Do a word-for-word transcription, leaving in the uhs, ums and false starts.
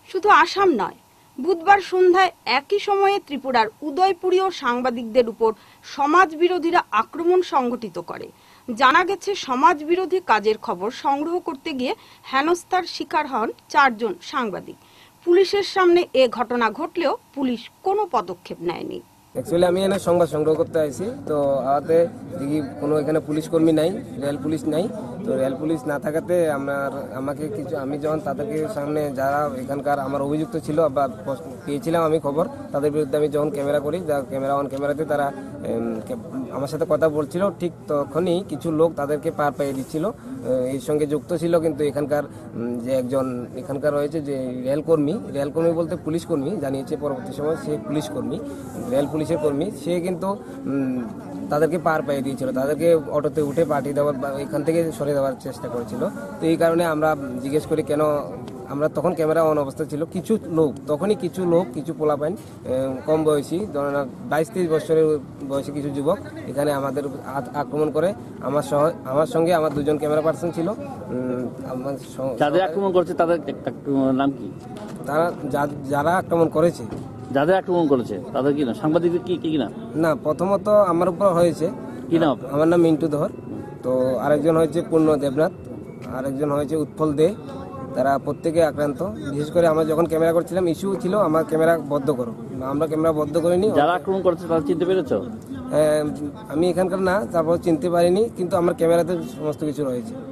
শুধু আসাম নয়, বুধবার সন্ধ্যায় একই সময়ে ত্রিপুরার উদয়পুরীয় সাংবাদিকদের উপর সমাজ বিরোধীরা আক্রমণ সংঘটিত করে। জানা গেছে, সমাজ বিরোধী কাজের খবর সংগ্রহ করতে গিয়ে হেনস্থার শিকার হন চারজন সাংবাদিক। পুলিশের সামনে এ ঘটনা ঘটলেও পুলিশ কোনো পদক্ষেপ নেয়নি। অ্যাকচুয়ালি আমি এখানে সংবাদ সংগ্রহ করতে আইছি, তো আমাতে দেখি কোনো এখানে পুলিশ কর্মী নাই, রেল পুলিশ নাই। তো রেল পুলিশ না থাকাতে আমার আমাকে কিছু আমি যখন তাদেরকে সামনে যারা এখানকার আমার অভিযুক্ত ছিল বা পেয়েছিলাম আমি খবর, তাদের বিরুদ্ধে আমি যখন ক্যামেরা করি, যা ক্যামেরা অন ক্যামেরাতে তারা আমার সাথে কথা বলছিল, ঠিক তখনই কিছু লোক তাদেরকে পার পাইয়ে দিচ্ছিল। এর সঙ্গে যুক্ত ছিল কিন্তু এখানকার যে একজন এখানকার রয়েছে যে রেলকর্মী, রেলকর্মী বলতে পুলিশ কর্মী জানিয়েছে পরবর্তী সময়, সে পুলিশ কর্মী, রেল পুলিশের কর্মী, সে কিন্তু তাদেরকে পার পাইয়ে দিয়েছিল, তাদেরকে অটোতে উঠে পাঠিয়ে দেওয়ার এখান থেকে সরে দেওয়ার চেষ্টা করেছিল। তো এই কারণে আমরা জিজ্ঞেস করি কেন, আমরা তখন ক্যামেরা অন অবস্থা ছিল, কিছু লোক তখনই কিছু লোক কিছু পোলাপাইন কম বয়সী, ধরেন বাইশ তেইশ বছরের বয়সী কিছু যুবক এখানে আমাদের আক্রমণ করে। আমার সহ আমার সঙ্গে আমার দুজন ক্যামেরা পার্সন ছিল। যাদের আক্রমণ করেছে তাদের নাম কি? তারা যারা আক্রমণ করেছে যাদের আক্রমণ করেছে তাদের কি না সাংবাদিকদের কি কি না না প্রথমত আমার উপর হয়েছে কি নাম? আমার নাম মিন্টু ধর, তো আরেকজন হয়েছে পূর্ণ দেবনাথ, আরেকজন হয়েছে উৎফল দে। তারা প্রত্যেকে আক্রান্ত। বিশেষ করে আমরা যখন ক্যামেরা করছিলাম ইস্যু ছিল আমার ক্যামেরা বন্ধ করো, আমরা ক্যামেরা বন্ধ করিনি। যারা আক্রমণ করেছে তারা চিনতে পেরেছো? আমি এখানকার না, তারপর চিনতে পারিনি, কিন্তু আমার ক্যামেরাতে সমস্ত কিছু রয়েছে।